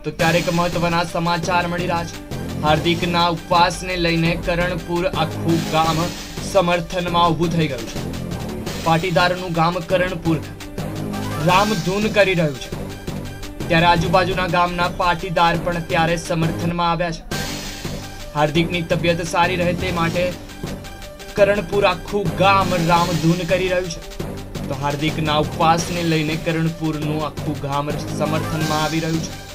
तो त्यारे एक महत्वना समाचार मळी रह्या छे। हार्दिकना उपवासने लईने करणपुर आखू गाम समर्थनमा ઊભું થઈ ગયું છે। પાટીદારનું ગામ કरणपुर રામધૂન કરી રહ્યું છે, ત્યારે આજુબાજુના ગામના પાટીદાર પણ ત્યારે સમર્થનમાં આવ્યા છે। હાર્દિકની તબિયત સારી રહે તે માટે કरणपुर આખું ગામ રામધૂન કરી રહ્યું છે। તો હાર્દિકના ઉપવાસને લઈને કरणपुरનું આખું ગામ સમર્થનમાં આવી રહ્યું છે।